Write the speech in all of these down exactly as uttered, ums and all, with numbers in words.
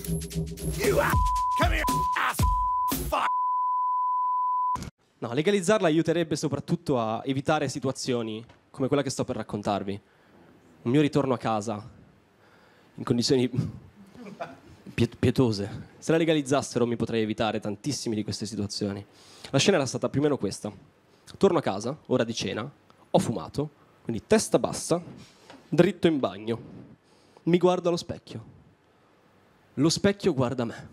You ass. Come here, ass. Fuck. No, legalizzarla aiuterebbe soprattutto a evitare situazioni come quella che sto per raccontarvi. Un mio ritorno a casa in condizioni piet- pietose. Se la legalizzassero mi potrei evitare tantissime di queste situazioni. La scena era stata più o meno questa. Torno a casa, ora di cena, ho fumato, quindi testa bassa, dritto in bagno. Mi guardo allo specchio. Lo specchio guarda me.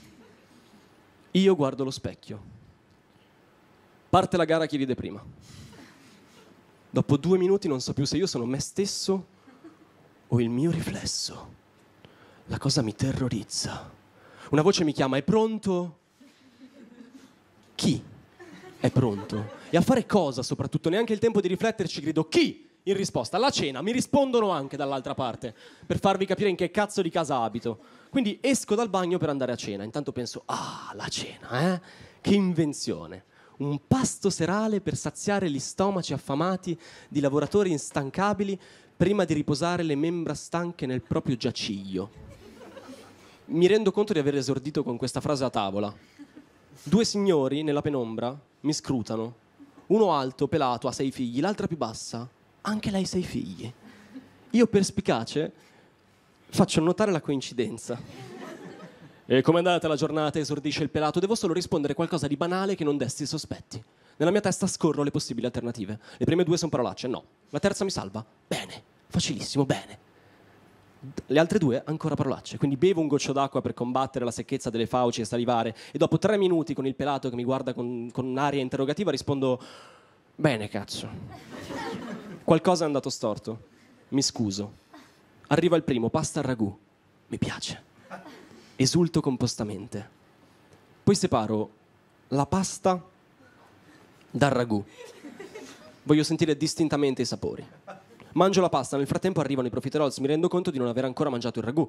Io guardo lo specchio. Parte la gara chi ride prima. Dopo due minuti non so più se io sono me stesso o il mio riflesso. La cosa mi terrorizza. Una voce mi chiama, è pronto? Chi è pronto? E a fare cosa soprattutto? Neanche il tempo di rifletterci, grido chi? In risposta, alla cena. Mi rispondono anche dall'altra parte, per farvi capire in che cazzo di casa abito. Quindi esco dal bagno per andare a cena. Intanto penso, ah, la cena, eh? Che invenzione. Un pasto serale per saziare gli stomaci affamati di lavoratori instancabili prima di riposare le membra stanche nel proprio giaciglio. Mi rendo conto di aver esordito con questa frase a tavola. Due signori nella penombra mi scrutano. Uno alto, pelato, ha sei figli, l'altra più bassa. Anche lei sei figli. Io, perspicace, faccio notare la coincidenza. E com'è andata la giornata? Esordisce il pelato. Devo solo rispondere qualcosa di banale che non desti sospetti. Nella mia testa scorro le possibili alternative. Le prime due sono parolacce, no. La terza mi salva? Bene. Facilissimo, bene. Le altre due ancora parolacce. Quindi bevo un goccio d'acqua per combattere la secchezza delle fauci e salivare. E dopo tre minuti con il pelato che mi guarda con, con un'aria interrogativa rispondo: bene, cazzo. Qualcosa è andato storto. Mi scuso. Arriva il primo, pasta al ragù. Mi piace. Esulto compostamente. Poi separo la pasta dal ragù. Voglio sentire distintamente i sapori. Mangio la pasta, nel frattempo arrivano i profiteroles, mi rendo conto di non aver ancora mangiato il ragù.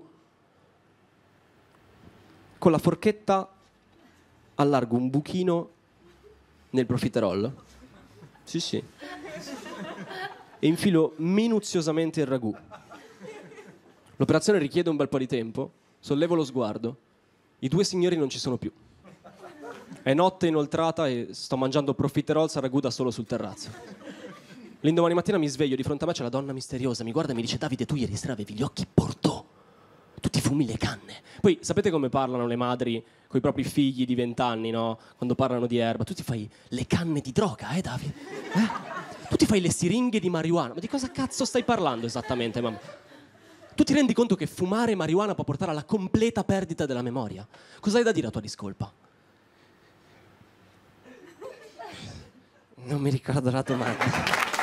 Con la forchetta allargo un buchino nel profiterol. Sì, sì. E infilo minuziosamente il ragù. L'operazione richiede un bel po' di tempo. Sollevo lo sguardo. I due signori non ci sono più. È notte inoltrata e sto mangiando profiteroles a ragù da solo sul terrazzo. L'indomani mattina mi sveglio, di fronte a me c'è la donna misteriosa. Mi guarda e mi dice: Davide, tu ieri sera avevi gli occhi bordeaux. Tu ti fumi le canne. Poi sapete come parlano le madri con i propri figli di vent'anni, no? Quando parlano di erba. Tu ti fai le canne di droga, eh Davide? Eh? Tu ti fai le siringhe di marijuana. Ma di cosa cazzo stai parlando esattamente, mamma? Tu ti rendi conto che fumare marijuana può portare alla completa perdita della memoria? Cosa hai da dire a tua discolpa? Non mi ricordo la domanda.